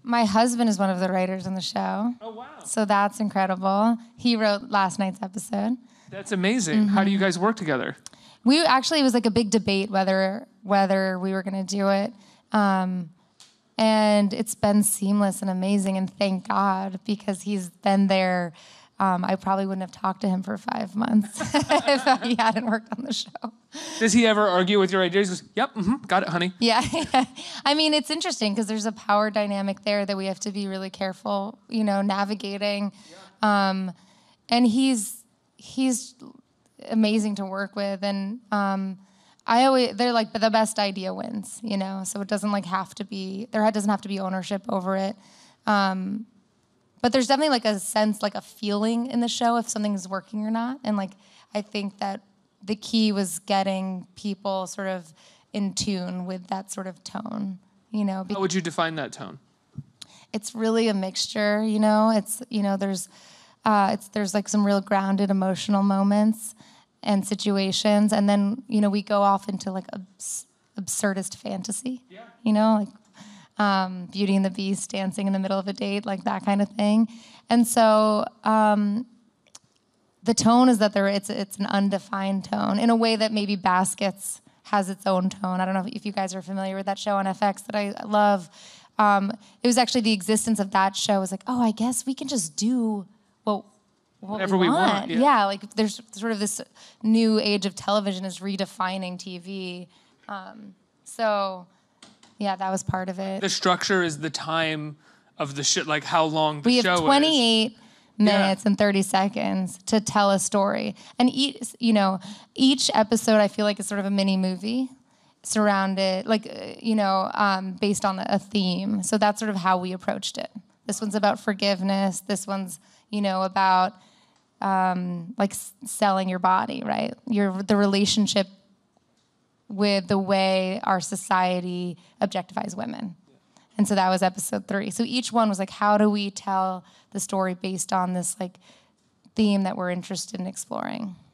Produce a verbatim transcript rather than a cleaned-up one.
my husband is one of the writers on the show. Oh, wow. So that's incredible. He wrote last night's episode. That's amazing. Mm-hmm. How do you guys work together? We actually, it was like a big debate whether whether we were going to do it. Um, and it's been seamless and amazing, and thank God, because he's been there. Um, I probably wouldn't have talked to him for five months if he hadn't worked on the show. Does he ever argue with your ideas? He goes, yep, mm-hmm, got it, honey. Yeah. I mean, it's interesting because there's a power dynamic there that we have to be really careful, you know, navigating. Yeah. Um, and he's he's amazing to work with. And um, I always, they're like, the best idea wins, you know? So it doesn't like have to be, there doesn't have to be ownership over it. Um, but there's definitely like a sense, like a feeling in the show if something is working or not. And like, I think that the key was getting people sort of in tune with that sort of tone, you know. How would you define that tone? It's really a mixture, you know. It's, you know, there's, uh, it's there's like some real grounded emotional moments and situations, and then, you know, we go off into like abs- absurdist fantasy, yeah. You know, like um, Beauty and the Beast dancing in the middle of a date, like that kind of thing. And so um, the tone is that there it's it's an undefined tone in a way that maybe Baskets has its own tone. I don't know if you guys are familiar with that show on F X that I love. Um, it was actually the existence of that show was like, oh, I guess we can just do what, what whatever we we want. want. Yeah. yeah, like there's sort of this new age of television is redefining T V. Um, so, yeah, that was part of it. The structure is the time of the shit, like how long the we show is. We have twenty-eight minutes yeah. and thirty seconds to tell a story. And each, you know, each episode I feel like is sort of a mini movie surrounded, like, you know, um, based on a theme. So that's sort of how we approached it. This one's about forgiveness. This one's, you know, about um, like s- selling your body, right? Your the relationship with the way our society objectifies women. And so that was episode three. So each one was like, how do we tell the story based on this like theme that we're interested in exploring?